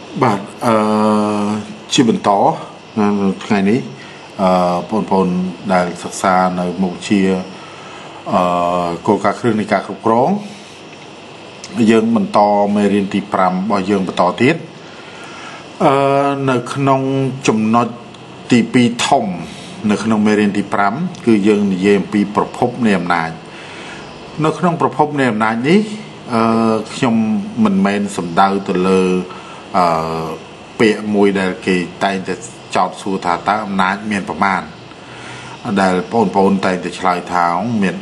បាទជាបន្តថ្ងៃនេះបងប្អូនដែលសិក្សានៅមុខជាគោលការណ៍គ្រឹះនៃការគ្រប់គ្រងយើងបន្តមេរៀនទី5របស់យើងបន្តទៀតនៅក្នុងចំណុចទី2ធំនៅក្នុងមេរៀនទី5គឺយើងនិយាយអំពីប្រភពនៃអំណាចនៅក្នុងប្រភពនៃអំណាចនេះខ្ញុំមិនមែនសំដៅទៅលើពាក្យមួយដែលគេតែងតែចោទសួរថាតើអំណាចមានប្រមាណដែលបងប្អូនតែងតែឆ្លើយថាមាន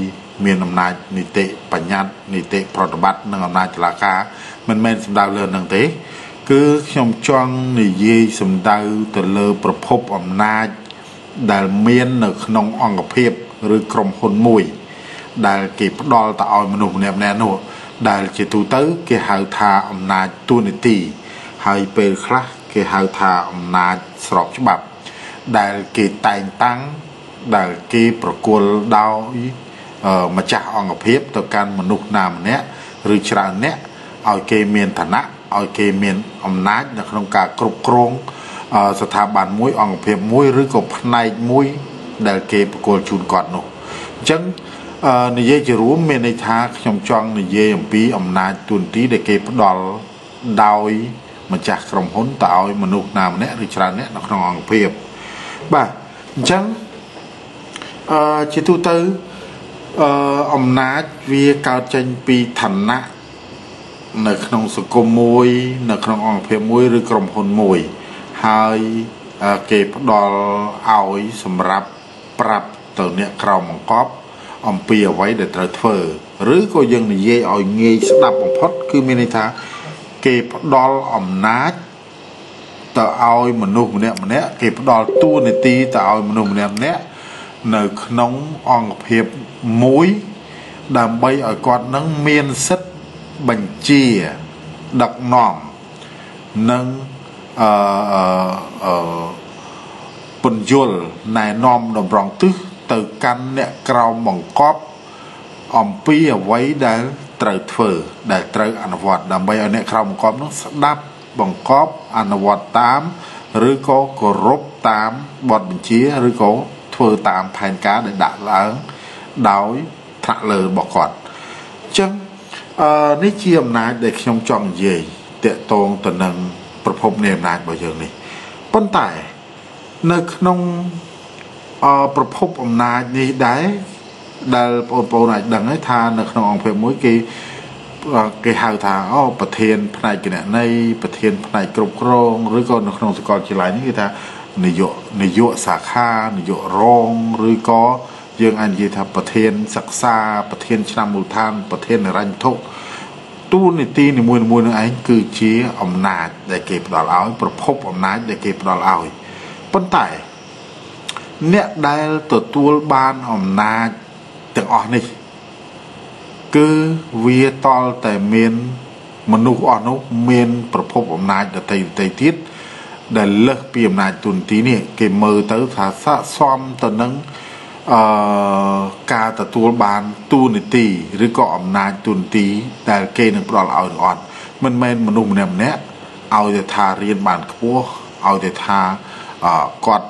3មានអំណាចនីតិបញ្ញត្តិនីតិប្រតិបត្តិនិងអំណាចតុលាការមិនមែនសំដៅលើនឹងទេគឺខ្ញុំចង់និយាយសំដៅទៅលើប្រភពអំណាចដែលមាននៅក្នុងអង្គភាពឬក្រុមហ៊ុនមួយដែលគេផ្ដល់ទៅឲ្យមនុស្សម្នាក់ៗនោះដែលជាទូទៅគេហៅថាអំណាចទូនីតិហើយពេលខ្លះគេហៅថាអំណាចស្របច្បាប់ដែលគេតែងតាំងដែលគេប្រគល់ដោយម្ចាស់អង្គភាពទៅកាន់មនុស្សណាម្នាក់ឬច្រើនអ្នកឲ្យគេមានឋានៈឲ្យគេមានអំណាចនៅក្នុងការគ្រប់គ្រងស្ថាប័នមួយអង្គភាពមួយឬក៏ផ្នែកមួយដែលគេប្រគល់ជូនគាត់នោះអញ្ចឹងនិយាយជារួមមានន័យថាខ្ញុំចង់និយាយអំពីអំណាចទូនទីដែលគេផ្ដល់ដោយម្ចាស់ក្រុមហ៊ុនទៅឲ្យមនុស្សណាម្នាក់ឬច្រើនអ្នកនៅក្នុងអង្គភាពបាទអញ្ចឹងជាទូទៅអំណាចវាកើតចេញពីឋានៈនៅក្នុងសង្គមមួយនៅក្នុងអង្គភាពមួយឬក្រុមហ៊ុនមួយហើយគេផ្ដល់ឲ្យសម្រាប់ប្រាប់ទៅអ្នកក្រោមបង្គាប់អំពីអ្វីដែលត្រូវធ្វើឬក៏យើងនិយាយឲ្យងាយស្ដាប់បំផុតគឺមានន័យថាគេផ្ដល់អំណាចទៅឲ្យមនុស្សម្នាក់គេផ្ដល់តួនាទីទៅឲ្យមនុស្សម្នាក់នៅក្នុងអង្គភាពមួយដើម្បីឲ្យគាត់នឹងមានសិទ្ធិបញ្ជាដឹកនាំនិងពន្យល់ណែនាំតម្រង់ទិសទៅកាន់អ្នកក្រោមបង្គាប់អំពីអ្វីដែលត្រូវធ្វើដែលត្រូវអនុវត្តដើម្បីឲ្យអ្នកក្រោមបង្គាប់នោះស្ដាប់បង្គាប់អនុវត្តតាមឬក៏គោរពតាមបទបញ្ជាឬក៏ធ្វើតាមផែនការដែលដាក់ឡើងដោយថ្នាក់លើរបស់គាត់អញ្ចឹងនេះជាអំណាចដែលខ្ញុំចង់និយាយតាក់ទងទៅនឹងប្រភពនៃអំណាចរបស់យើងនេះប៉ុន្តែនៅក្នុងប្រភពអំណាចនេះដែរដែលបងប្អូនអាចដឹងហើយថានៅក្នុងអង្គភាពមួយគេហៅថាប្រធានផ្នែកគណនេយ្យប្រធានផ្នែកគ្រប់គ្រងឬក៏នៅក្នុងសាកលវិទ្យាល័យនេះគេថានាយកសាខានាយករងឬក៏យើងអាចនិយាយថាប្រធានសិក្សាប្រធានឆ្នាំមូលដ្ឋានប្រធានហិរញ្ញវត្ថុទូនីតិនីមួយៗនឹងឯងគឺជាអំណាចដែលគេផ្ដល់ឲ្យប្រភពអំណាចដែលគេផ្ដល់ឲ្យប៉ុន្តែអ្នកដែលទទួលបានអំណាចទាំងអស់នេះគឺវាតល់តែមានមនុស្សអស់នោះមានប្រភពអំណាចដទៃទៀតដែលលើសពីអំណាចទូនទីនេះគេមើលទៅថាស័ក្តិសមទៅនឹងការទទួលបានទូនីតិឬក៏អំណាចទូនទីដែលគេនឹងផ្ដល់ឲ្យអត់មិនមែនមនុស្សម្នាក់ឲ្យតែថារៀនបានខ្ពស់ឲ្យតែថាគាត់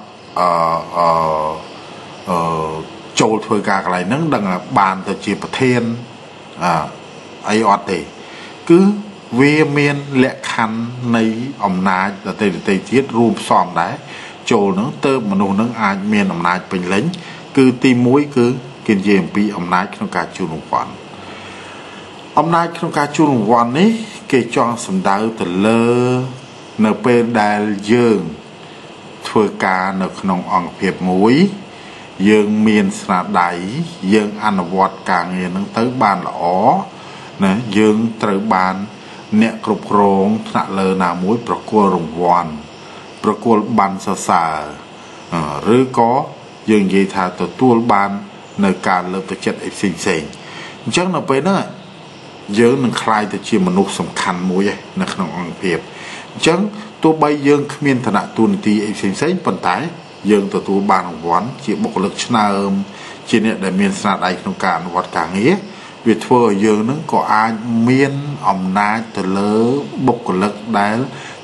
ចូលធ្វើការកន្លែងហ្នឹងដឹងបានទៅជាប្រធានអីអត់ទេគឺវាមានលក្ខខណ្ឌនៃអំណាចដទៃទៀតរួមផ្សំដែរចូលហ្នឹងទៅមនុស្សហ្នឹងអាចមានអំណាចពេញលេញគឺទី1គឺគេនិយាយអំពីអំណាចក្នុងការជូនរង្វាន់អំណាចក្នុងការជូនរង្វាន់នេះគេចង់សំដៅទៅលើនៅពេលដែលយើងធ្វើការនៅក្នុងអង្គភាពមួយយើងមានស្នាដៃយើងអនុវត្តការងារនឹងទៅបានល្អណាយើងត្រូវបានអ្នកគ្រប់គ្រងថ្នាក់លើណាមួយប្រគល់រង្វាន់ប្រគល់ប័ណ្ណសរសើរឬក៏យើងនិយាយថាទទួលបាននៅការលើកទឹកចិត្តផ្សេងអញ្ចឹងនៅពេលហ្នឹងយើងនឹងក្លាយទៅជាមនុស្សសំខាន់មួយនៅក្នុងអង្គភាពអញ្ចឹងទោះបីយើងគ្មានឋានៈទូនាទីផ្សេងប៉ុន្តែយើងទទួលបានរង្វាន់ជាបុគ្គលិកឆ្នើមជាអ្នកដែលមានស្នាដៃក្នុងការអនុវត្តការងារវាធ្វើឲ្យយើងនឹងក៏អាចមានអំណាចទៅលើបុគ្គលិកដែល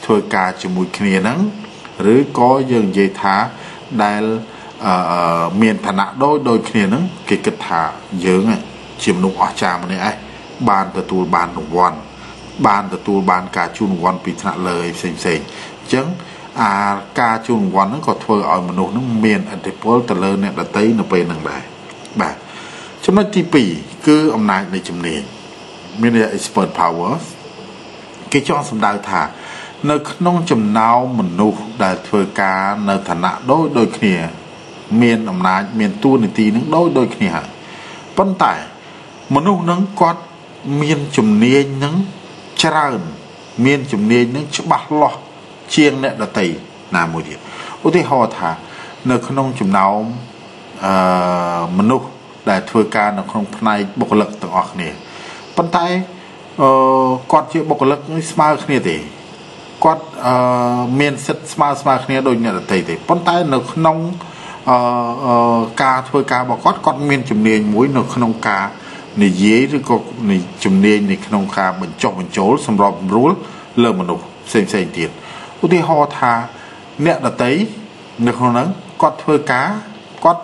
ធ្វើការជាមួយគ្នាហ្នឹងឬក៏យើងនិយាយថាដែលមានឋានៈដូចគ្នាហ្នឹងគេគិតថាយើងជាមនុស្សអស្ចារ្យម្នាក់ឯងបានទទួលបានរង្វាន់បានទទួលបានការជូនរង្វាន់ពីថ្នាក់លើផ្សេងអញ្ចឹងការជូនរង្វាន់ហ្នឹងក៏ធ្វើឲ្យមនុស្សហ្នឹងមានឥទ្ធិពលទៅលើអ្នកដទៃនៅពេលហ្នឹងដែរបាទចំណុចទី2គឺអំណាចនៃជំនាញមាន expert power គេចង់សម្ដៅថានៅក្នុងចំណោមមនុស្សដែលធ្វើការនៅឋានៈដូចគ្នាមានអំណាចមានតួនាទីនឹងដូចគ្នាហើយប៉ុន្តែមនុស្សនឹងគាត់មានជំនាញនឹងច្រើនមានជំនាញនឹងច្បាស់លាស់ជាងអ្នកដទៃណាមួយទៀតឧទាហរណ៍ថានៅក្នុងចំណោមមនុស្សដែលធ្វើការនៅក្នុងផ្នែកបុគ្គលិកទាំងអស់គ្នាប៉ុន្តែគាត់ជាបុគ្គលិកស្មើគ្នាទេគាត់មានសិទ្ធិស្មើគ្នាដូចអ្នកដទៃទេប៉ុន្តែនៅក្នុងការធ្វើការរបស់គាត់មានជំនាញមួយនៅក្នុងការនិយាយឬក៏ជំនាញនៅក្នុងការបញ្ចុះបញ្ចូលសម្របសម្រួលលើមនុស្សផ្សេងទៀតឧទាហរណ៍ថាអ្នកដទៃនៅក្នុងហ្នឹងគាត់ធ្វើការគាត់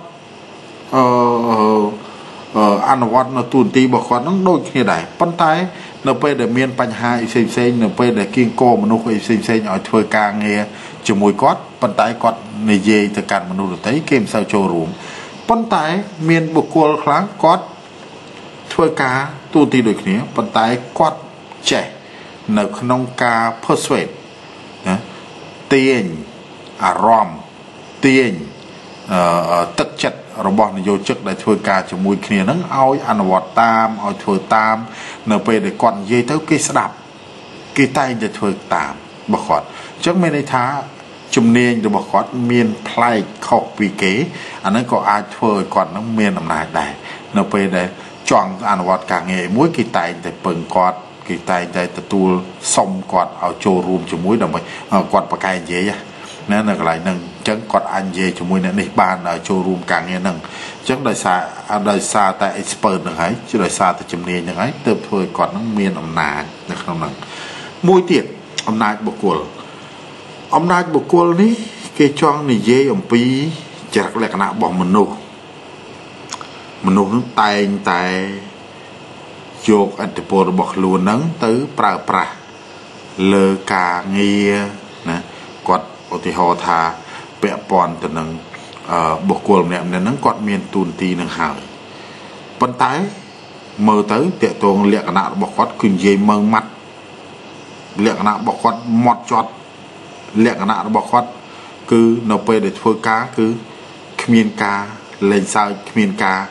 អនុវត្តនៅទូនទីរបស់គាត់ហ្នឹងដូចគ្នាដែរប៉ុន្តែនៅពេលដែលមានបញ្ហាផ្សេងនៅពេលដែលគៀងគរមនុស្សផ្សេងឲ្យធ្វើការងារជាមួយគាត់ប៉ុន្តែគាត់និយាយទៅកាន់មនុស្សដទៃគេមិនសូវចូលរួមប៉ុន្តែមានបុគ្គលខ្លះគាត់ធ្វើការទូទីដូចគ្នាប៉ុន្តែគាត់ចេះនៅក្នុងការ persuade ណាទាញអារម្មណ៍ទាញទឹកចិត្តរបស់នយោជកដែលធ្វើការជាមួយគ្នានឹងឲ្យអនុវត្តតាមឲ្យធ្វើតាមនៅពេលដែលគាត់និយាយទៅគេស្ដាប់គេតែងតែធ្វើតាមរបស់គាត់អញ្ចឹងមានន័យថាជំនាញរបស់គាត់មានប្លែកខុសពីគេអាហ្នឹងក៏អាចធ្វើឲ្យគាត់នឹងមានអំណាចដែរនៅពេលដែលចង់អនុវត្តការងារមួយគេតែងតែពឹងគាត់គេតែងតែទទួលសុំគាត់ឲ្យចូលរួមជាមួយដើម្បីគាត់ប្រកែកនិយាយណានៅកន្លែងហ្នឹងអញ្ចឹងគាត់អាចនិយាយជាមួយអ្នកនេះបានចូលរួមការងារហ្នឹងអញ្ចឹងដោយសារតែ expert ហ្នឹងហើយដោយសារតែជំនាញហ្នឹងហើយទើបធ្វើឲ្យគាត់ហ្នឹងមានអំណាចនៅក្នុងហ្នឹងមួយទៀតអំណាចបុគ្គលនេះគេចង់និយាយអំពីចរិតលក្ខណៈរបស់មនុស្សហ្នឹងតែងតែយកឥទ្ធិពលរបស់ខ្លួនហ្នឹងទៅប្រើប្រាស់លើការងារណាគាត់ឧទាហរណ៍ថាពាក់ព័ន្ធទៅនឹងបុគ្គលម្នាក់ហ្នឹងគាត់មានទូនទីនឹងហើយប៉ុន្តែមើលទៅតកតងលក្ខណៈរបស់គាត់គឺនិយាយមើងម៉ាត់លក្ខណៈរបស់គាត់ម៉ត់ចត់លក្ខណៈរបស់គាត់គឺនៅពេលដែលធ្វើការគឺគ្មានការលេងសើចគ្មានការ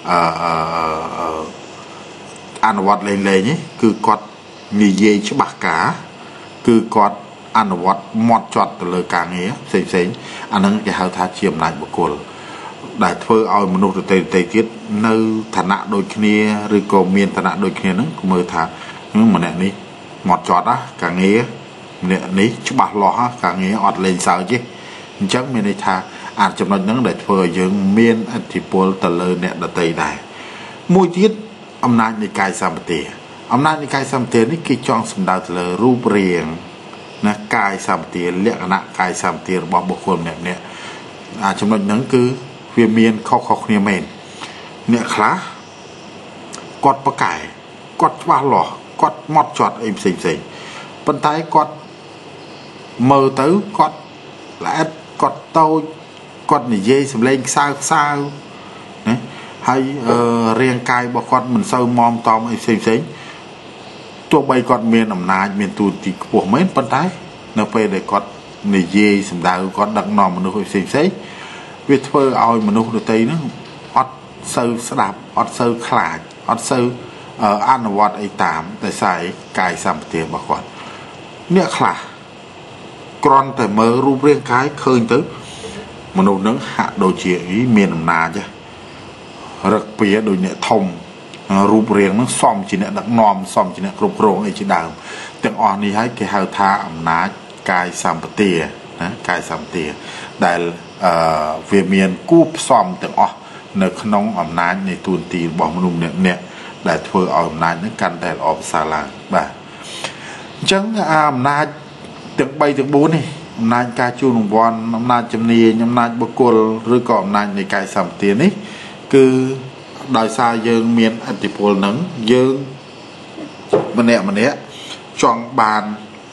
អនុវត្តលេងទេគឺគាត់និយាយច្បាស់ការគឺគាត់អនុវត្តម៉ត់ចត់ទៅលើការងារផ្សេងអាហ្នឹងគេហៅថាជាអំណាចបុគ្គលដែលធ្វើឲ្យមនុស្សដទៃទៀតនៅឋានៈដូចគ្នាឬក៏មានឋានៈដូចគ្នាហ្នឹងមើលថាម្នាក់នេះម៉ត់ចត់ការងារម្នាក់នេះច្បាស់លាស់ការងារអត់លេងសើចទេអញ្ចឹងមានន័យថាអាចចំណុចហ្នឹងដែលធ្វើឲ្យយើងមានឥទ្ធិពលទៅលើអ្នកដទៃដែរមួយទៀតអំណាចនៃកាយសម្បទានេះគេចង់សម្ដៅទៅលើរូបរាងណាកាយសម្បទាលក្ខណៈកាយសម្បទារបស់បុគ្គលម្នាក់ចំណុចហ្នឹងគឺវាមានខុសគ្នាមែនអ្នកខ្លះគាត់ប្រកែគាត់ច្បាស់លាស់គាត់ម៉ត់ចត់អីផ្សេងប៉ុន្តែគាត់មើលទៅគាត់ល្អិតគាត់តូចគាត់និយាយសម្លេងខ្សៅណាហើយរាងកាយរបស់គាត់មិនសូវមមតំអីផ្សេងទោះបីគាត់មានអំណាចមានទូទីខ្ពស់មែនប៉ុន្តែនៅពេលដែលគាត់និយាយសម្ដៅគាត់ដឹកនាំមនុស្សផ្សេងវាធ្វើឲ្យមនុស្សដទៃហ្នឹងអត់សូវស្ដាប់អត់សូវខ្លាចអត់សូវអនុវត្តអីតាមដោយសារកាយសម្បទារបស់គាត់អ្នកខ្លះគ្រាន់តែមើលរូបរាងកាយឃើញទៅមនុស្សហ្នឹងហាក់ដូចជាមានអំណាចរឹកពីដូចអ្នកធំរូបរាងហ្នឹងសមជាអ្នកដឹកនាំសមជាអ្នកគ្រប់គ្រងអីជាដើមទាំងអស់នេះហើយគេហៅថាអំណាចកាយសម្បទាណាកាយសម្បទាដែលវាមានគូផ្សំទាំងអស់នៅក្នុងអំណាចនៃទួនាទីរបស់មនុស្សម្នាក់ដែលធ្វើឲ្យអំណាចហ្នឹងកាន់តែល្អប្រសើរឡើងបាទអញ្ចឹងអំណាចទាំង3ទាំង4នេះអំណាចការជួលរង្វាន់អំណាចជំនាញអំណាចបុគ្គលឬក៏អំណាចនៃកាយសម្បទានេះគឺដោយសារយើងមានឥទ្ធិពលនឹងយើងម្នាក់ចង់បាន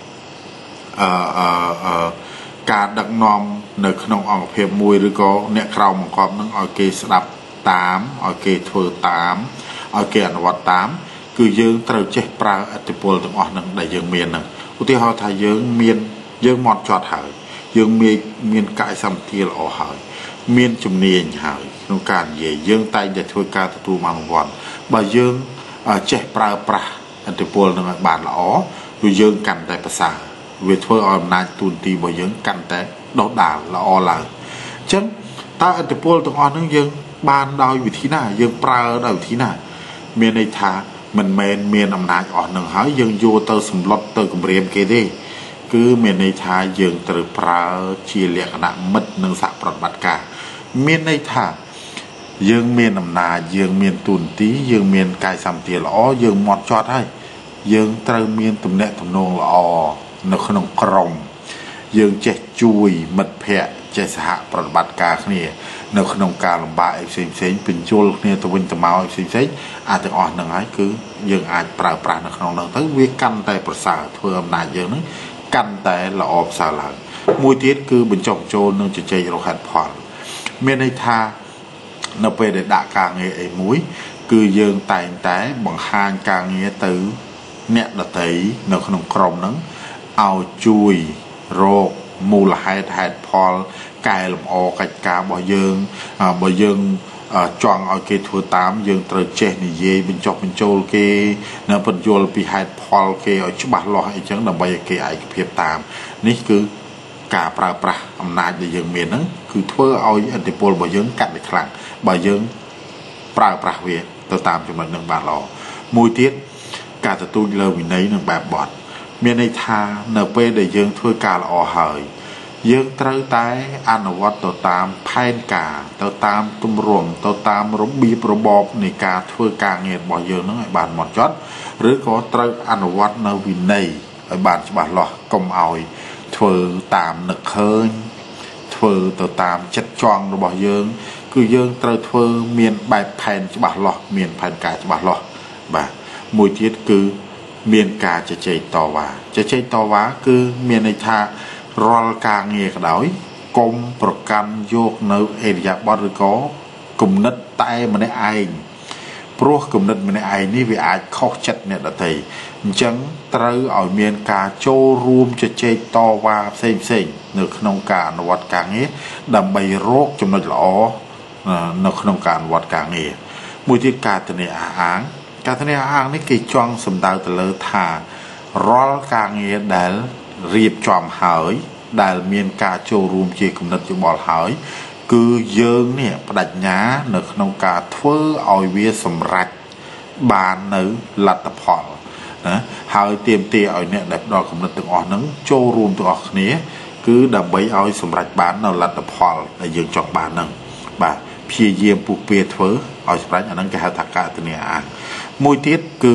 ការដឹកនាំនៅក្នុងអង្គភាពមួយឬក៏អ្នកក្រៅបង្គាប់នឹងឲ្យគេស្ដាប់តាមឲ្យគេធ្វើតាមឲ្យគេអនុវត្តតាមគឺយើងត្រូវចេះប្រើឥទ្ធិពលទាំងអស់នឹងដែលយើងមាននឹងឧទាហរណ៍ថាយើងមកចត់ហើយយើងមានកាយសម្បទាល្អហើយមានជំនាញហើយក្នុងការនិយាយយើងតែងតែធ្វើការទទួលបានរង្វាន់បើយើងចេះប្រើប្រាស់ឥទ្ធិពលនឹងឲ្យបានល្អគឺយើងកាន់តែប្រសើរវាធ្វើឲ្យអំណាចទូនទីរបស់យើងកាន់តែដុសដាលល្អឡើងអញ្ចឹងតើឥទ្ធិពលទាំងអស់ហ្នឹងយើងបានដោយវិធីណាយើងប្រើដោយវិធីណាមានន័យថាមិនមែនមានអំណាចអស់ហ្នឹងហើយយើងយកទៅសម្លុតទៅគម្រាមគេទេគឺមានន័យថាយើងត្រូវប្រើជាលក្ខណៈមិត្តនិងសហប្រតិបត្តិការមានន័យថាយើងមានអំណាចយើងមានទូនទីយើងមានកាយសម្បទាល្អយើងមកចត់ហើយយើងត្រូវមានទំនាក់ទំនងល្អនៅក្នុងក្រុមយើងចេះជួយមិត្តភ័ក្តិចេះសហប្រតិបត្តិការគ្នានៅក្នុងការលំបាកផ្សេងបញ្ជូលគ្នាទៅវិញទៅមកផ្សេងអាចទាំងអស់ហ្នឹងហើយគឺយើងអាចប្រើប្រាស់នៅក្នុងហ្នឹងទៅវាកាន់តែប្រសើរធ្វើអំណាចយើងហ្នឹងកាន់តែល្អប្រសើរឡើងមួយទៀតគឺបញ្ចុះបញ្ចូលនឹងជជែករកហេតុផលមានន័យថានៅពេលដែលដាក់ការងារអីមួយគឺយើងតែងតែបង្ហាញការងារទៅអ្នកដទៃនៅក្នុងក្រុមហ្នឹងឲ្យជួយរកមូលហេតុផលកែលម្អកិច្ចការរបស់យើងបើយើងចង់ឲ្យគេធ្វើតាមយើងត្រូវចេះនិយាយបញ្ចុះបញ្ចូលគេនៅបញ្យល់ពីហេតុផលគេឲ្យច្បាស់លាស់អីចឹងដើម្បីឲ្យគេឯកភាពតាមនេះគឺការប្រើប្រាស់អំណាចដែលយើងមានហ្នឹងគឺធ្វើឲ្យឥទ្ធិពលរបស់យើងកាត់ទៅខ្លាំងបើយើងប្រើប្រាស់វាទៅតាមចំណុចហ្នឹងបានល្អមួយទៀតការទទួលលើវិន័យនិងបែបបទមានន័យថានៅពេលដែលយើងធ្វើការល្អហើយយើងត្រូវតែអនុវត្តទៅតាមផែនការទៅតាមទម្រង់ទៅតាមរបៀបរបបនៃការធ្វើការងាររបស់យើងនឹងឲ្យបានហ្មត់ចត់ឬក៏ត្រូវអនុវត្តនៅវិន័យឲ្យបានច្បាស់លាស់កុំឲ្យធ្វើតាមនឹកឃើញធ្វើទៅតាមចិត្តចង់របស់យើងគឺយើងត្រូវធ្វើមានបែបផែនច្បាស់លាស់មានផែនការច្បាស់លាស់បាទមួយទៀតគឺមានការជជែកតវ៉ាគឺមានន័យថារាល់ការងារក៏ដោយកុំប្រកាន់យកនៅអេរិយាបថឬក៏គំនិតតែម្នាក់ឯងព្រោះគំនិតម្នាក់ឯងនេះវាអាចខុសចិត្តអ្នកដទៃអញ្ចឹងត្រូវឲ្យមានការចូលរួមជជែកតវ៉ាផ្សេងនៅក្នុងការអនុវត្តការងារដើម្បីរកចំណុចល្អនៅក្នុងការអនុវត្តការងារមួយទៀតការធានាអះអាងនេះគេចង់សំដៅទៅលើថារាល់ការងារដែលរៀបចំហើយដែលមានការចូលរួមជាគំនិតយោបល់ហើយគឺយើងនេះបដិញ្ញានៅក្នុងការធ្វើឲ្យវាសម្រេចបាននៅលទ្ធផលណាហើយទាមទារឲ្យអ្នកដែលផ្ដល់គំនិតទាំងអស់ហ្នឹងចូលរួមទាំងអស់គ្នាគឺដើម្បីឲ្យសម្រេចបាននៅលទ្ធផលដែលយើងចង់បានហ្នឹងបាទព្យាយាមពុះពៀធ្វើឲ្យសម្រេចអាហ្នឹងគេហៅថាការធានាអាងមួយទៀតគឺ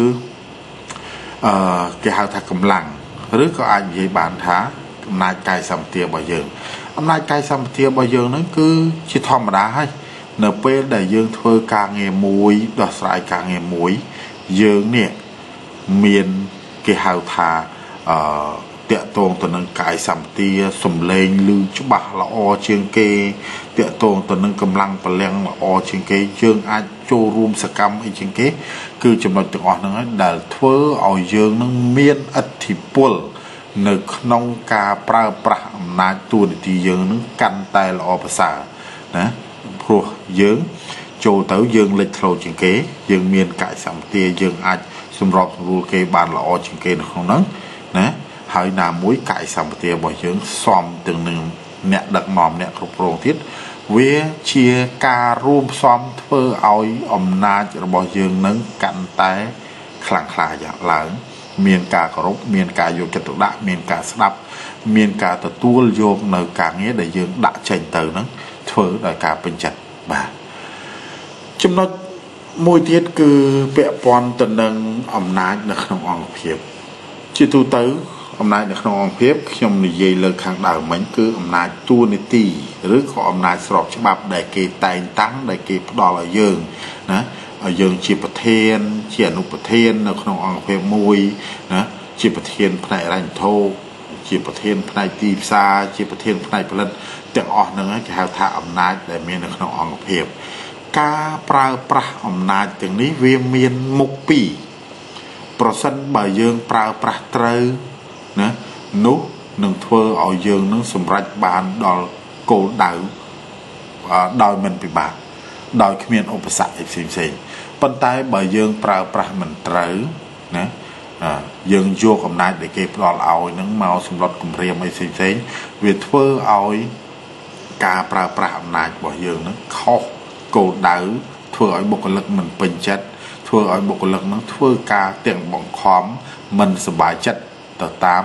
គេហៅថាកម្លាំងឬក៏អាចនិយាយបានថាអំណាចកាយសម្បទារបស់យើងអំណាចកាយសម្បទារបស់យើងហ្នឹងគឺជាធម្មតាហើយនៅពេលដែលយើងធ្វើការងារមួយដោះស្រាយការងារមួយយើងនេះមានគេហៅថាតាក់ទងទៅនឹងកាយសម្បទាសំឡេងឮច្បាស់ល្អជាងគេតាក់ទងទៅនឹងកម្លាំងពលំល្អជាងគេយើងអាចចូលរួមសកម្មអីជាងគេគឺចំណុចទាំងអស់ហ្នឹងហើយដែលធ្វើឲ្យយើងនឹងមានឥទ្ធិពលនៅក្នុងការប្រើប្រាស់អំណាចតួនាទីយើងនឹងកាន់តែល្អប្រសើរណាព្រោះយើងចូលទៅយើងលេចធ្លោជាងគេយើងមានកាយសម្បទាយើងអាចសម្របសម្រួលគេបានល្អជាងគេនៅក្នុងហ្នឹងណាហើយណាមួយកាយសម្បទារបស់យើងសមទាំងនឹងអ្នកដឹកនាំអ្នកគ្រប់គ្រងទៀតវាជាការរួមផ្សំធ្វើឲ្យអំណាចរបស់យើងនឹងកាន់តែខ្លាំងក្លាយ៉ាងឡើងមានការគោរពមានការយកចិត្តទុកដាក់មានការស្ដាប់មានការទទួលយកនៅការងារដែលយើងដាក់ចេញទៅហ្នឹងធ្វើដោយការពេញចិត្តបាទចំណុចមួយទៀតគឺពាក់ព័ន្ធទៅនឹងអំណាចនៅក្នុងអង្គភាពជាទូទៅអំណាចនៅក្នុងអង្គភាពខ្ញុំនិយាយលើខាងដើមមិញគឺអំណាចទួនាទីឬក៏អំណាចស្របច្បាប់ដែលគេតែងតាំងដែលគេផ្ដល់ឲ្យយើងណាឲ្យយើងជាប្រធានជាអនុប្រធាននៅក្នុងអង្គភាពមួយណាជាប្រធានផ្នែករញ្ញធោជាប្រធានផ្នែកទីផ្សារជាប្រធានផ្នែកផលិតទាំងអស់ហ្នឹងគេហៅថាអំណាចដែលមាននៅក្នុងអង្គភាពការប្រើប្រាស់អំណាចទាំងនេះវាមានមុខពីរប្រសិនបើយើងប្រើប្រាស់ត្រូវណានោះនឹងធ្វើឲ្យយើងនឹងសម្រេចបានដល់គោលដៅដោយមិនពិបាកដោយគ្មានឧបសគ្គអីផ្សេងប៉ុន្តែបើយើងប្រើប្រាស់មិនត្រូវណាយើងយកអំណាចដែលគេផ្ដល់ឲ្យនឹងមកសម្លុតគម្រាមអីផ្សេងវាធ្វើឲ្យការប្រើប្រាស់អំណាចរបស់យើងនឹងខុសគោលដៅធ្វើឲ្យបុគ្គលិកមិនពេញចិត្តធ្វើឲ្យបុគ្គលិកនឹងធ្វើការទាំងបង្ខំមិនសប្បាយចិត្តទៅតាម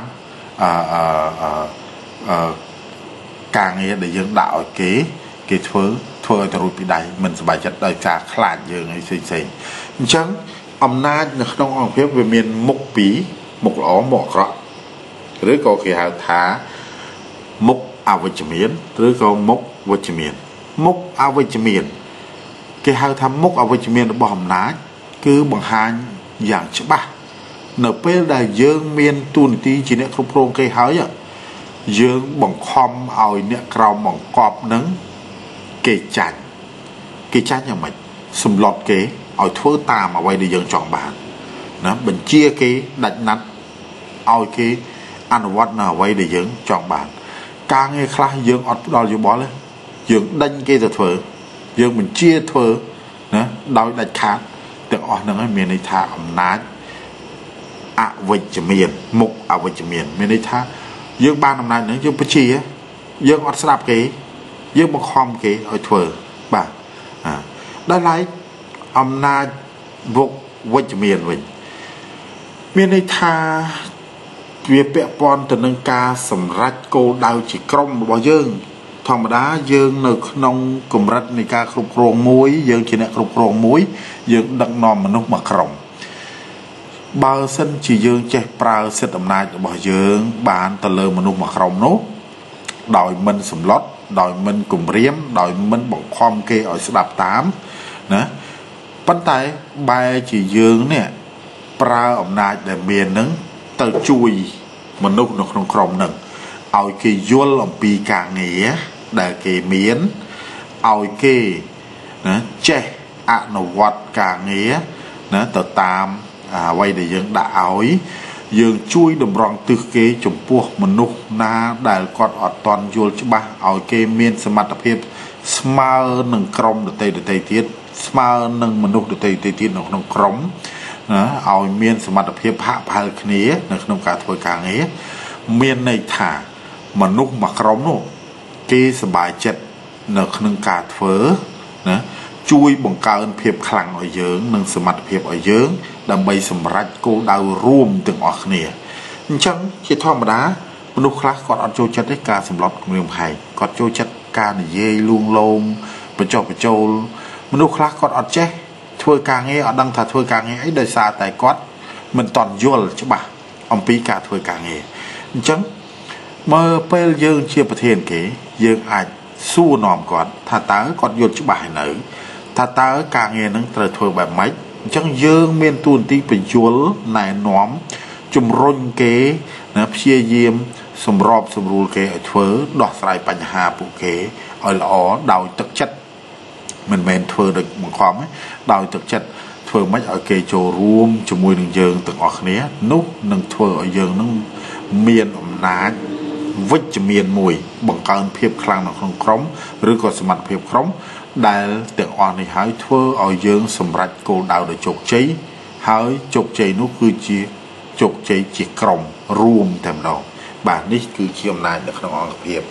ការងារដែលយើងដាក់ឲ្យគេធ្វើឲ្យទៅរួចពីដៃមិនសប្បាយចិត្តដោយការខ្លាចយើងអីផ្សេងអញ្ចឹងអំណាចនៅក្នុងអង្គភាពវាមានមុខពីរមុខល្អមុខអាក្រក់ឬក៏គេហៅថាមុខអវិជ្ជមានឬក៏មុខវិជ្ជមានមុខអវិជ្ជមានគេហៅថាមុខអវិជ្ជមានរបស់អំណាចគឺបង្ហាញយ៉ាងច្បាស់នៅពេលដែលយើងមានទួនាទីជាអ្នកគ្រប់គ្រងគេហើយយើងបង្ខំឲ្យអ្នកក្រោមបង្កប់នឹងគេចាញ់យ៉ាងម៉េចសម្លុតគេឲ្យធ្វើតាមអ្វីដែលយើងចង់បានណាបញ្ជាគេដាច់ណាត់ឲ្យគេអនុវត្តនៅអ្វីដែលយើងចង់បានការងារខ្លះយើងអត់ផ្ដល់យោបល់ទេយើងដេញគេទៅធ្វើយើងបញ្ជាធ្វើណាដោយដាច់ខាតទាំងអស់ហ្នឹងហើយមានន័យថាអំណាចអវិជ្ជមានមុខអវិជ្ជមានមានន័យថាយើងបានអំណាចហ្នឹងយើងបញ្ជាយើងអត់ស្ដាប់គេយើងបង្ខំគេឲ្យធ្វើបាទដល់ឡែកអំណាចវិជ្ជមានវិញមានន័យថាវាពាក់ព័ន្ធទៅនឹងការសម្រេចគោលដៅជាក្រុមរបស់យើងធម្មតាយើងនៅក្នុងកម្រិតនៃការគ្រប់គ្រងមួយយើងជាអ្នកគ្រប់គ្រងមួយយើងដឹកនាំមនុស្សមួយក្រុមបើសិនជាយើងចេះប្រើសិទ្ធិអំណាចរបស់យើងបានទៅលើមនុស្សមួយក្រុមនោះដោយមិនសម្លុតដោយមិនគំរាមដោយមិនបង្ខំគេឲ្យស្ដាប់តាមណាប៉ុន្តែបែរជាយើងនេះប្រើអំណាចដែលមាននឹងទៅជួយមនុស្សនៅក្នុងក្រុមនឹងឲ្យគេយល់អំពីការងារដែលគេមានឲ្យគេណាចេះអនុវត្តការងារណាទៅតាមអ្វីដែលយើងដាក់ឲ្យយើងជួយតម្រង់ទិសគេចំពោះមនុស្សណាដែលគាត់អត់តន់យល់ច្បាស់ឲ្យគេមានសមត្ថភាពស្មើនឹងក្រុមដទៃទៀតស្មើនឹងមនុស្សដទៃទៀតនៅក្នុងក្រុមណាឲ្យមានសមត្ថភាពហាក់ប្រហែលគ្នានៅក្នុងការធ្វើការងារមានន័យថាមនុស្សមួយក្រុមនោះគេសប្បាយចិត្តនៅក្នុងការធ្វើណាជួយបង្កើនភាពខ្លាំងឲ្យយើងនិងសមត្ថភាពឲ្យយើងដើម្បីសម្រេចគោលដៅរួមទាំងអស់គ្នាអញ្ចឹងជាធម្មតាមនុស្សខ្លះគាត់អត់ចូលចិត្តទេការសម្លុតគម្រាមកំហែងគាត់ចូលចិត្តការនិយាយលួងលោមបញ្ចុះបញ្ចូលមនុស្សខ្លះគាត់អត់ចេះធ្វើការងារអត់ដឹងថាធ្វើការងារអីដោយសារតែគាត់មិនតន់យល់ច្បាស់អំពីការធ្វើការងារអញ្ចឹងមើលពេលយើងជាប្រធានគេយើងអាចសួរនាំគាត់ថាតើគាត់យល់ច្បាស់ហើយនៅថាតើការងារនឹងត្រូវធ្វើបែបម៉េចអញ្ចឹងយើងមានទួនាទីបញ្យល់ណែនាំជំរុញគេណាព្យាយាមសម្របសម្រួលគេឲ្យធ្វើដោះស្រាយបញ្ហាពួកគេឲ្យល្អដោយទឹកចិត្តមិនមែនធ្វើដោយបង្ខំទេដោយទឹកចិត្តធ្វើម៉េចឲ្យគេចូលរួមជាមួយនឹងយើងទាំងអស់គ្នានោះនឹងធ្វើឲ្យយើងនឹងមានអំណាចវិជ្ជមានមួយបង្កើនភាពខ្លាំងនៅក្នុងក្រុមឬក៏សមត្ថភាពក្រុមដែលទាំងអស់នេះហើយធ្វើឲ្យយើងសម្រេចគោលដៅដ៏ជោគជ័យហើយជោគជ័យនោះគឺជាជោគជ័យជាក្រុមរួមតែម្ដងបាទនេះគឺជាអំណាចនៅក្នុងអង្គភាព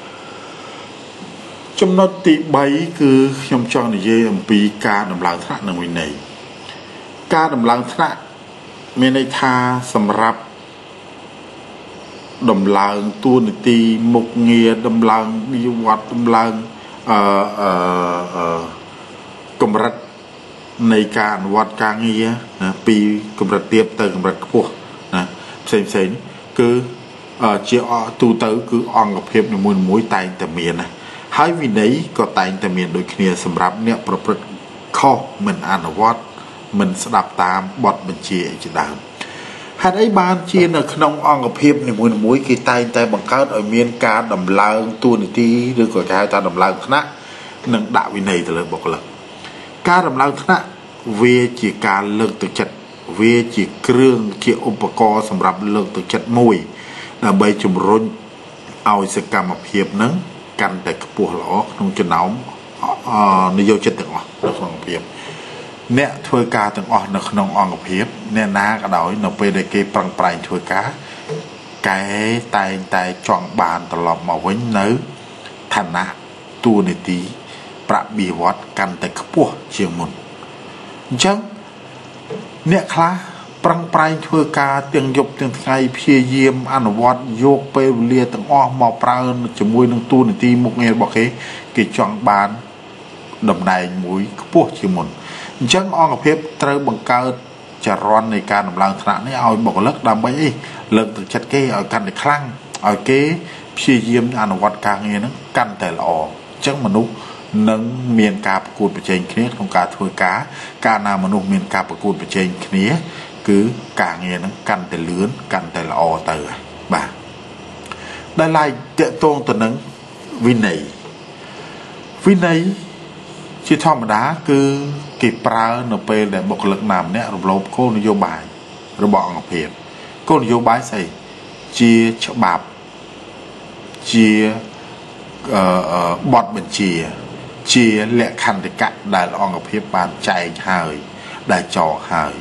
ចំណុចទី3គឺខ្ញុំចង់និយាយអំពីការដំឡើងថ្នាក់និងវិន័យការដំឡើងថ្នាក់មានន័យថាសម្រាប់ដំឡើងតួនាទីមុខងារដំឡើងវិវត្តដំឡើងកម្រិតនៃការអនុវត្តការងារណាពីកម្រិតទាបទៅកម្រិតខ្ពស់ណាផ្សេង cứ chia tu tới cứ on gặp hiệp mùi mũi tay tầm miền này hai vì đấy có tay tầm miền đôi khi sầm rạp nèประข้อmình ăn vót mình sẽ đạp tam bọt mình chia chỉ đàm hai ấy ban chia là không on gặp hiệp này mùi cái tay tay bằng cao ở miền cá đầm lao tu này tí rồi có cái ta đầm lao khá nâng đạo vì này từ lời bọc là cá đầm lao khá về chỉ cá lực từ chật về chỉ kêu chỉ upaco sầm rạp lực từ chật mùi là bây chùm rôn ao sẽ cầm một hiệp nắng căn tại cái bùa lỏ trong chân nóng nơi vô chất từng ọ nó không hiệp nè thôi cá từng ọ nó không on một hiệp nè ná cái đó nó về để cái bằng prai thôi cá cái tay chọn bàn tờ lọp màu với nới thành nát tu này tí bạ bì vót căn tại cái bùa chiều mồn chứ nè khá bằng prai thôi cá tiếng dục tiếng ngày phía diêm ăn vót dục pe lia từng ọ màu prai chỉ mùi nâng tu này tí một ngày bỏ cái chọn bàn đầm này mũi bùa chiều mồn chẳng on gặp hiệp trời bằng cao chả ron này ca nằm lang thản này ao bỏ lắc đam bấy lực từ chặt cái ở căn để khăng ở cái phía diêm ăn vặt càng nghe nó căn tại lò chẳng mà nút nâng miền cà cụt bị chèn khné không cá thôi cá nào mà nút miền cà cụt bị chèn khné cứ càng nghe nó căn tại lươn căn tại lò từ bà đây lại tiện tôn từ nâng vì này chỉ thọ mà đá cứ kịp pra nộp về để bộc lực làm nè rồi lốp cô vô bài rồi bọn ngọc hiệp cô vô bài xây chia cho bạp chia bọt bên chia lẹ khăn để cắt đại là ngọc hiệp bàn chạy hời đại trò hời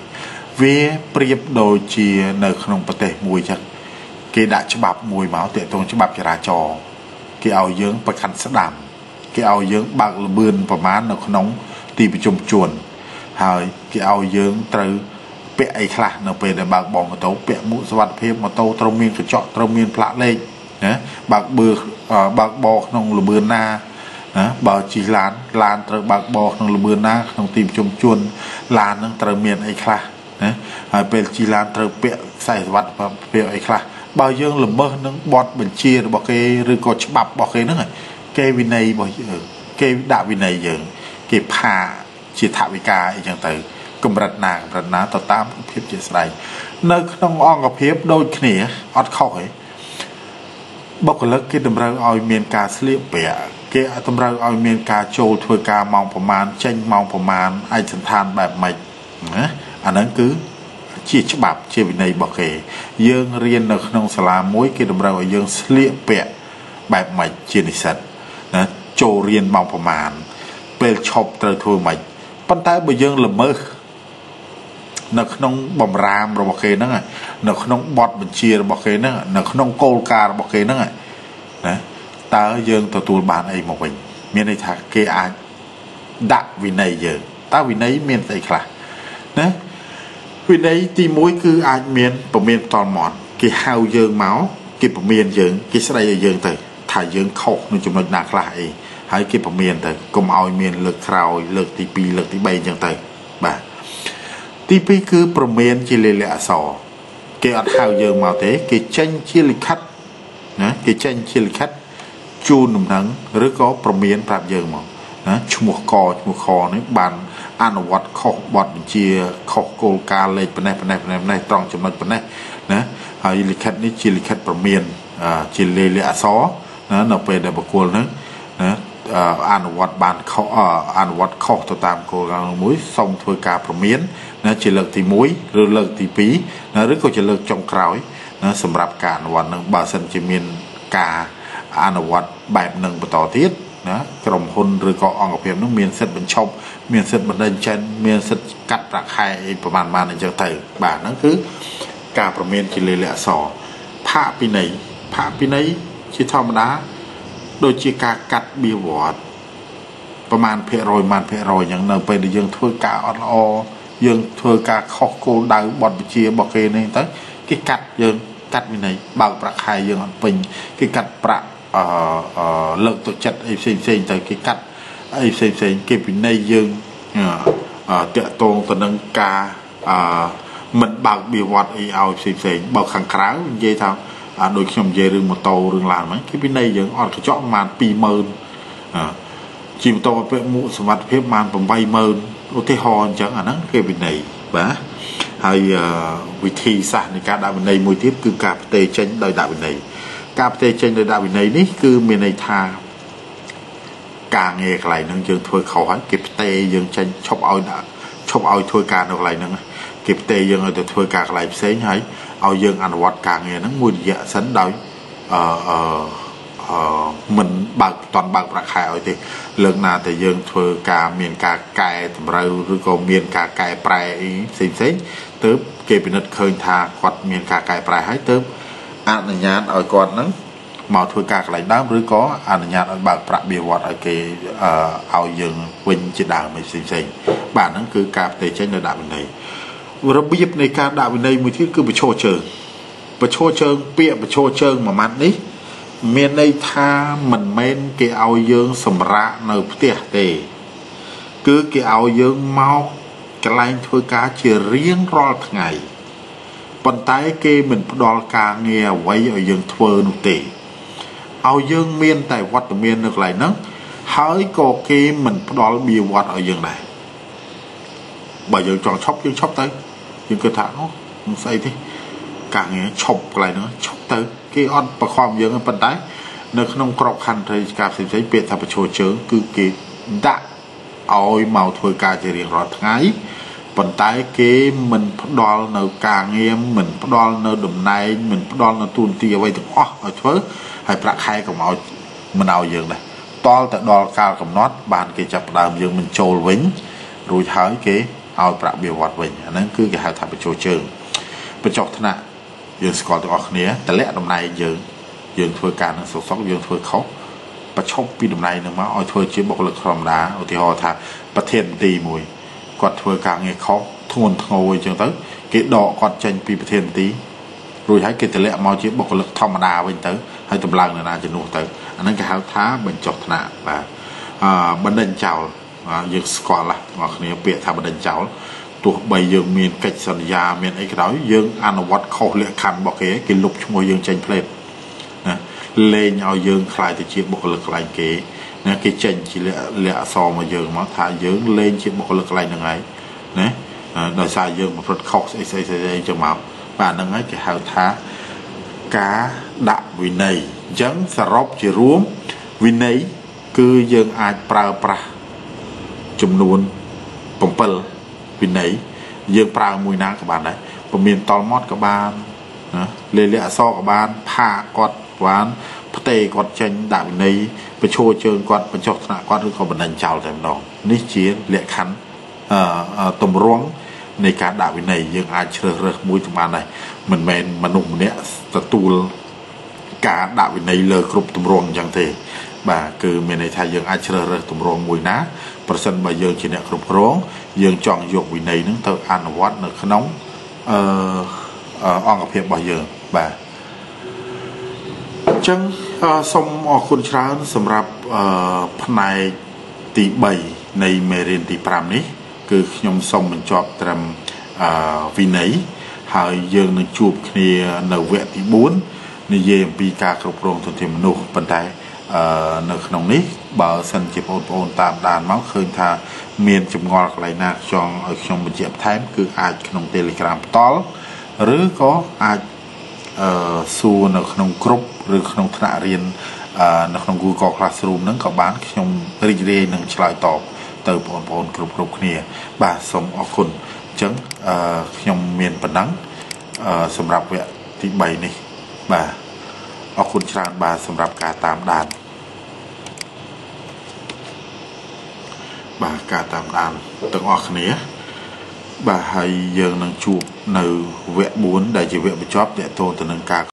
về priệp đôi chia nơi không có thể mùi chắc cái đại cho bạp mùi máu tiện tôn cho bạp cho ra trò cái ao dưỡng bậc khăn sẽ đàm cái ao dưỡng bạc là bươn và má nó nóng tì bị chùm chuồnហើយគេឲ្យយើងត្រូវពាក់អីខ្លះនៅពេលដែលបើកបោម៉ូតូពាក់មួកសុវត្ថិភាពម៉ូតូត្រូវមានកញ្ចក់ត្រូវមានផ្លាកលេខណាបើកបោក្នុងលបឿនណាណាបើជិះឡានត្រូវបើកបោក្នុងលបឿនណាក្នុងទីប្រជុំជួនឡាននឹងត្រូវមានអីខ្លះណាហើយពេលជិះឡានត្រូវពាក់ខ្សែសុវត្ថិភាពអីខ្លះបើយើងល្មើសនឹងបទបញ្ជារបស់គេឬក៏ច្បាប់របស់គេហ្នឹងគេវិន័យរបស់យើងគេដាក់វិន័យយើងគេផាជាថវិកាអីចឹងទៅកម្រិតណាទៅតាមភាពជាស្ដែងនៅក្នុងអង្គភាពដូចគ្នាអត់ខុសទេបុគ្គលិកគេតម្រូវឲ្យមានការស្លៀកពាក់គេតម្រូវឲ្យមានការចូលធ្វើការម៉ោងប្រមាណចេញម៉ោងប្រមាណឯកសណ្ឋានបែបម៉េចណាអាហ្នឹងគឺជាច្បាប់ជាវិន័យរបស់គេយើងរៀននៅក្នុងសាលាមួយគេតម្រូវឲ្យយើងស្លៀកពាក់បែបម៉េចជានិស្សិតណាចូលរៀនម៉ោងប្រមាណពេលឈប់ត្រូវធ្វើម៉េចប៉ុន្តែបើយើងល្មើសនៅក្នុងបំរាមរបស់គេហ្នឹងនៅក្នុងបទបញ្ជារបស់គេហ្នឹងនៅក្នុងគោលការណ៍របស់គេហ្នឹងណាតើយើងទទួលបានអីមកវិញមានន័យថាគេអាចដាក់វិន័យយើងតើវិន័យមានស្អីខ្លះណាវិន័យទី1គឺអាចមានពមៀនផ្ទាល់មាត់គេហៅយើងមកគេពមៀនយើងគេស្ដីឲ្យយើងទៅថាយើងខុសនៅចំណុចណាខ្លះអីហើយគេពមៀនទៅកុំឲ្យមានលើកក្រោយលើកទី2លើកទី3អញ្ចឹងទៅបាទទី2គឺប្រមានជាលេខអក្សរគេអត់ហៅយើងមកទេគេចេញជាលិខិតណាគេចេញជាលិខិតជូនដំណឹងឬក៏ប្រមានប្រាប់យើងមកណាឈ្មោះកឈ្មោះខនេះបានអនុវត្តខុសបទបញ្ជាខុសគោលការណ៍លេខប៉ុណ្ណេះត្រង់ចំណុចប៉ុណ្ណេះណាហើយលិខិតនេះជាលិខិតប្រមានជាលេខអក្សរណានៅពេលដែលបុគ្គលហ្នឹងណាអនុវត្តបានខុសអនុវត្តខុសទៅតាមគោលការណ៍មួយសូមធ្វើការប្រមានណាជាលើកទី1ឬលើកទី2ណាឬក៏ជាលើកចុងក្រោយណាសម្រាប់ការអនុវត្តនឹងបើសិនជាមានការអនុវត្តបែបនឹងបន្តទៀតណាក្រុមហ៊ុនឬក៏អង្គភាពនឹងមានសិទ្ធិបញ្ឈប់មានសិទ្ធិបណ្តេញចេញមានសិទ្ធិកាត់ប្រាក់ខែអីប្រហែលអញ្ចឹងទៅបាទហ្នឹងគឺការប្រមានជាលេខអក្សរផាកពិន័យជាធម្មតាដូចជាការកាត់បៀវត្សប្រមាណភាគរយយ៉ាងនៅពេលដែលយើងធ្វើការអត់ល្អយើងធ្វើការខុសគោលដៅបទបញ្ជារបស់គេនេះទៅគេកាត់យើងកាត់វិន័យបើកប្រាក់ខែយើងអត់ពេញគេកាត់ប្រាក់លើកទឹកចិត្តអីផ្សេងទៅគេកាត់អីផ្សេងគេវិន័យយើងតាក់ទងទៅនឹងការ mình bạc bìa vọt ấy ao xịn bạc kháng kháng dây thao đôi khi dây rừng một tàu rừng làm mấy cái bên đây giống cái chọn màn pi mơn chìm to về mũ sầm mặt phép màn bằng bay mơn ô thế hòn chẳng nó cái bên này bả hay vị thi sảnในการđạo bên này mùi tiếp cứ cà phê tranh đời đạo bên này cà phê tranh đời đạo bên này ní cứ miền này tha càng nghe lại năng dương thôi khẩu hỏi kịp tê dương tranh chọc ao thôi càng được lại năng kịp tê dương ở thôi càng lại xế hay ao dương ăn vặt càng nghe nó mùi dạ sánh đói mình bạc toàn bạc bạc khai thì lần nào thì dương thôi cả miền cả cài rồi còn miền cả cài prai xí tới kịp bị nứt khơi thà quạt miền cả cài prai hái tới anh nhát ở còn nắng màu thôi cả lại đám rồi có anh nhát ở bạc bạc bìa vọt ở cái ao dương quên chỉ đào mình xí bản nó cứ cà để trên đời đạo bên này rồi bây giờ này cả đạo bên đây mới thiết cứ bị trôi trơn bịa bị trôi trơn mà mặt đấy miền đây tha mình men cái ao dương sầm rạ nở tiệt tề cứ cái ao dương mau cái lạnh thôi cá chỉ riêng ro ngày bàn tay kia mình đo cá nghe quay ở dương thưa nụ tề ao dương miền tại vắt miền được lại nấng hỡi cô kia mình đo bìa vắt ở dương này bây giờ chọn chóc tới dương cơ thả không say thế cả nghe chọc lại nữa chọc tới cái onประคองយើងប៉ុន្តែនៅក្នុងក្របខ័ណ្ឌនៃការផ្សេងៗពាក្យថាប្រឈរជើងគឺគេដាក់ឲ្យមកធ្វើការជារៀងរាល់ថ្ងៃប៉ុន្តែគេមិនផ្ដល់នៅការងារមិនផ្ដល់នៅតំណែងមិនផ្ដល់នៅទូនាទីអ្វីទាំងអស់ឲ្យធ្វើហើយប្រាក់ខែក៏មកមិនឲ្យយើងដែរតលតែដល់កាលកំណត់បានគេចាប់ផ្ដើមយើងមិនចូលវិញរួចហើយគេឲ្យប្រាក់បៀវត្តវិញអាហ្នឹងគឺគេហៅថាប្រឈរជើងបញ្ចុះថ្នាក់យើងស្គាល់ទាំងអស់គ្នាតលាក់តំណែងយើងធ្វើការនឹងសុកយើងធ្វើខុសប្រឈប់ពីតំណែងនឹងមកឲ្យធ្វើជាបុគ្គលិកធម្មតាឧទាហរណ៍ថាប្រធានមន្ត្រីមួយគាត់ធ្វើការងារខុសធ្ងន់ធ្ងរអញ្ចឹងទៅគេដកគាត់ចេញពីប្រធានមន្ត្រីរួចហើយគេតលាក់មកជាបុគ្គលិកធម្មតាវិញទៅហើយតម្លើងនៅណាជំនួសទៅអាហ្នឹងគេហៅថាបញ្ចុះថ្នាក់បាទបណ្ដឹងចោលយើងស្គាល់ណាបងប្អូនពាក្យថាបណ្ដឹងចោលទោះបីយើងមានកិច្ចសន្យាមានអីក៏ដោយយើងអនុវត្តខុសលក្ខខណ្ឌរបស់គេលុបឈ្មោះយើងចេញផ្លេតណាលេងឲ្យយើងខ្លាយទៅជាបុគ្គលិកខ្លាយគេណាគេចេញជាលក្ខអក្សរមកយើងមកថាយើងលេងជាបុគ្គលិកខ្លាយហ្នឹងហើយណាដោយសារយើងប្រព្រឹត្តខុសស្អីចឹងមកបាទហ្នឹងហើយគេហៅថាការដាក់វិន័យអញ្ចឹងសរុបជារួមវិន័យគឺយើងអាចប្រើប្រាស់ចំនួន7វិន័យយើងប្រើមួយណាក៏បានដែរពមៀនតល់មាត់ក៏បានណាលេខអក្សរក៏បានផាគាត់បានផ្ទេគាត់ចេញដាក់វិន័យបញ្ឈរជើងគាត់បញ្ចុះថ្នាក់គាត់ឬក៏បណ្ដឹងចោលតែម្ដងនេះជាលក្ខខណ្ឌទម្រង់នៃការដាក់វិន័យយើងអាចជ្រើសរើសមួយទៅបានដែរមិនមែនមនុស្សម្នាក់ទទួលការដាក់វិន័យលើគ្រប់ទម្រង់អញ្ចឹងទេបាទគឺមានន័យថាយើងអាចជ្រើសរើសទម្រង់មួយណាប្រសិនបើយើងជាអ្នកគ្រប់គ្រងយើងចង់យកវិន័យហ្នឹងទៅអនុវត្តនៅក្នុងអង្គភាពរបស់យើងបាទអញ្ចឹងសូមអរគុណច្រើនសម្រាប់ផ្នែកទី3នៃមេរៀនទី5នេះគឺខ្ញុំសូមបញ្ចប់ត្រឹមវិន័យហើយយើងនឹងជួបគ្នានៅវគ្គទី4និយាយអំពីការគ្រប់គ្រងធនធានមនុស្សប៉ុន្តែនៅក្នុងនេះបើសិនជាបងប្អូនតាមដានមកឃើញថាមានចម្ងល់កន្លែងណាចង់ឲ្យខ្ញុំបញ្ជាក់បន្ថែមគឺអាចក្នុង Telegram ផ្ទាល់ឬក៏អាចសួរនៅក្នុងក្រុមឬក្នុងថ្នាក់រៀននៅក្នុង Google Classroom ហ្នឹងក៏បានខ្ញុំរីករាយនឹងឆ្លើយតបទៅបងប្អូនគ្រប់គ្នាបាទសូមអរគុណអញ្ចឹងខ្ញុំមានប៉ុណ្ណឹងសម្រាប់វគ្គទី3នេះបាទអរគុណច្រើនបាទសម្រាប់ការតាមដានបាទការតាមដានទាំងអស់គ្នាបាទហើយយើងនឹងជួបនៅវគ្គ4ដែលជាវគ្គបញ្ចប់ទាក់ទងទៅនឹងការ